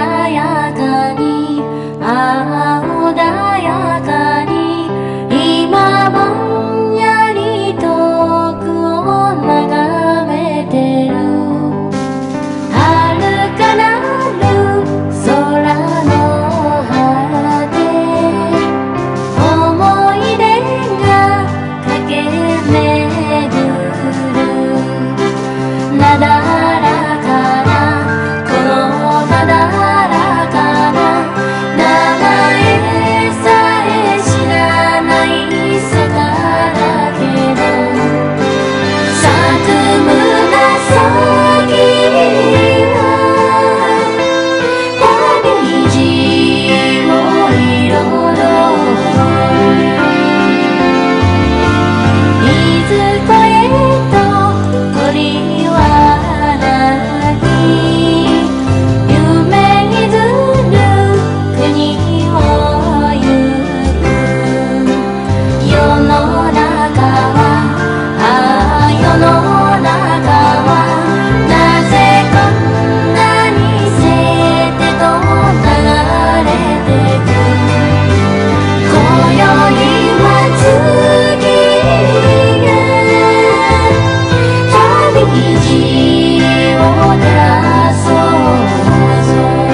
やかに穏やかに今ぼんやり遠くを眺めてる遥かなる空の果て思い出が駆け巡るなだらかなこのなだらかな名前さえ知らない坂だけど咲く紫は旅路を彩るいずこへと鳥は鳴き夢にずる国を行く世の中は世の中はなぜこんなにせてと流れてく今宵は月が旅路を照らそうぞ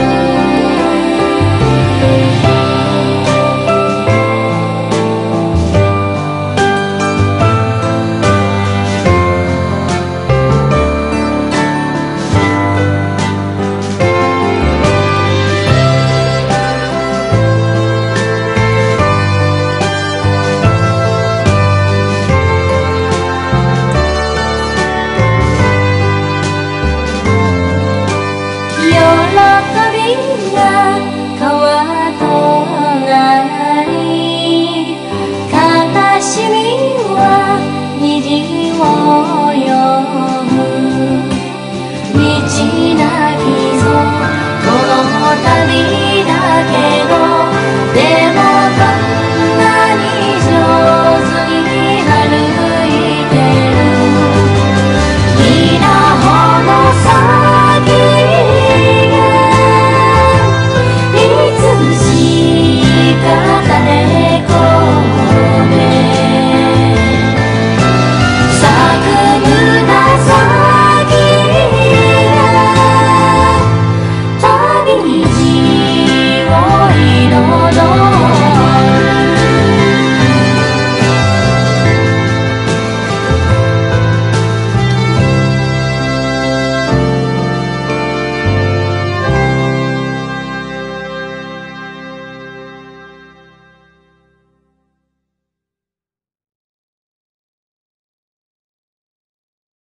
喜びが川となり悲しみは虹を呼ぶ道なきぞこの旅だけ